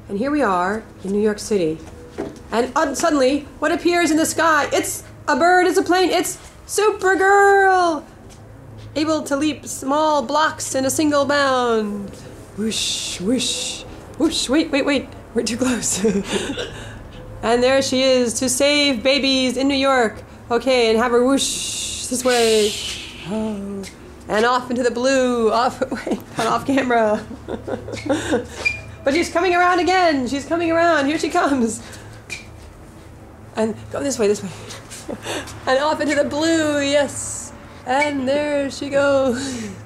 And here we are in New York City. And suddenly, what appears in the sky? It's a bird, it's a plane, it's Supergirl! Able to leap small blocks in a single bound. Whoosh, whoosh, whoosh. Wait. We're too close. And there she is to save babies in New York. Okay, and have her whoosh this way. Oh. And off into the blue. Off camera. But she's coming around again. She's coming around. Here she comes. And go this way. And off into the blue, yes. And there she goes.